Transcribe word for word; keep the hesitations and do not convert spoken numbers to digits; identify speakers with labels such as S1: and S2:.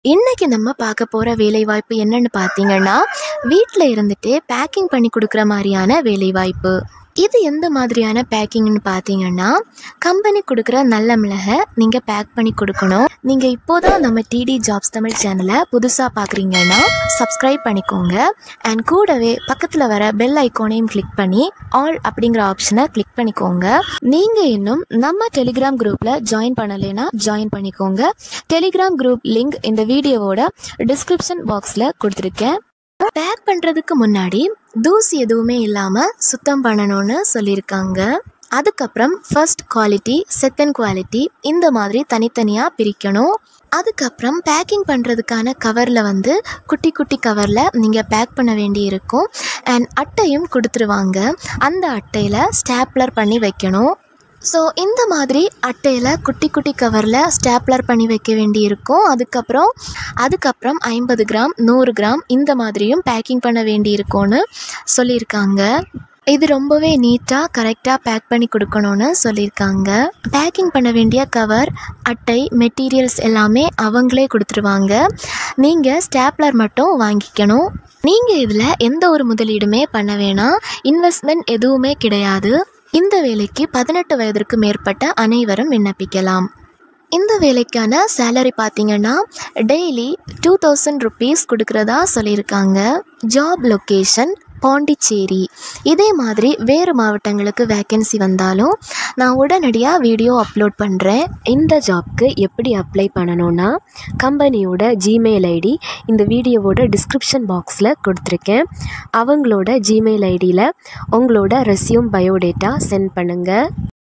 S1: இன்னைக்கு நம்ம பார்க்க போகிற வேலைவாய்ப்பு என்னன்னு பார்த்தீங்கன்னா, வீட்டில் இருந்துகிட்டே பேக்கிங் பண்ணி கொடுக்குற மாதிரியான வேலைவாய்ப்பு. இது எந்த மாதிரியான பேக்கிங்னு பார்த்தீங்கன்னா, கம்பெனி கொடுக்குற நல்ல மிளகை நீங்கள் பேக் பண்ணி கொடுக்கணும். நீங்கள் இப்போதான் நம்ம டிடி ஜாப்ஸ் தமிழ் சேனலை புதுசாக பார்க்குறீங்கன்னா சப்ஸ்கிரைப் பண்ணிக்கோங்க. அண்ட் கூடவே பக்கத்தில் வர பெல் ஐக்கானையும் கிளிக் பண்ணி ஆல் அப்படிங்கிற ஆப்ஷனை கிளிக் பண்ணிக்கோங்க. நீங்கள் இன்னும் நம்ம டெலிகிராம் குரூப்பில் ஜாயின் பண்ணலைன்னா ஜாயின் பண்ணிக்கோங்க. டெலிகிராம் குரூப் லிங்க் இந்த வீடியோவோட டிஸ்கிரிப்ஷன் பாக்ஸில் கொடுத்துருக்கேன். பேக் பண்ணுறதுக்கு முன்னாடி தூசி எதுவுமே இல்லாமல் சுத்தம் பண்ணணும்னு சொல்லியிருக்காங்க. அதுக்கப்புறம் ஃபர்ஸ்ட் குவாலிட்டி, செகண்ட் குவாலிட்டி இந்த மாதிரி தனித்தனியாக பிரிக்கணும். அதுக்கப்புறம் பேக்கிங் பண்ணுறதுக்கான கவரில் வந்து குட்டி குட்டி கவரில் நீங்கள் பேக் பண்ண வேண்டி இருக்கும். அண்ட் அட்டையும் கொடுத்துருவாங்க. அந்த அட்டையில் ஸ்டாப்லர் பண்ணி வைக்கணும். ஸோ இந்த மாதிரி அட்டையில் குட்டி குட்டி கவரில் ஸ்டாப்லர் பண்ணி வைக்க வேண்டி இருக்கும். அதுக்கப்புறம் அதுக்கப்புறம் ஐம்பது கிராம் நூறு கிராம் இந்த மாதிரியும் பேக்கிங் பண்ண வேண்டி இருக்கும்னு சொல்லியிருக்காங்க. இது ரொம்பவே நீட்டாக கரெக்டாக பேக் பண்ணி கொடுக்கணும்னு சொல்லியிருக்காங்க. பேக்கிங் பண்ண வேண்டிய கவர், அட்டை, மெட்டீரியல்ஸ் எல்லாமே அவங்களே கொடுத்துருவாங்க. நீங்கள் ஸ்டாப்லர் மட்டும் வாங்கிக்கணும். நீங்கள் இதில் எந்த ஒரு முதலீடுமே பண்ண வேணாம். இன்வெஸ்ட்மெண்ட் எதுவுமே கிடையாது. இந்த வேலைக்கு பதினெட்டு வயதிற்கு மேற்பட்ட அனைவரும் விண்ணப்பிக்கலாம். இந்த வேலைக்கான சேலரி பார்த்தீங்கன்னா டெய்லி டூ தௌசண்ட் ருபீஸ் கொடுக்குறதா சொல்லியிருக்காங்க. Job location Pondicherry. இதே மாதிரி வேறு மாவட்டங்களுக்கு வேக்கன்சி வந்தாலும் நான் உடனடியாக வீடியோ அப்லோட் பண்ணுறேன்.
S2: இந்த ஜாப்க்கு எப்படி அப்ளை பண்ணணும்னா, கம்பெனியோட ஜிமெயில் ஐடி இந்த வீடியோவோட டிஸ்கிரிப்ஷன் பாக்ஸில் கொடுத்துருக்கேன். அவங்களோட ஜிமெயில் ஐடியில் உங்களோட ரெஸ்யூம் பயோடேட்டா சென்ட் பண்ணுங்கள்.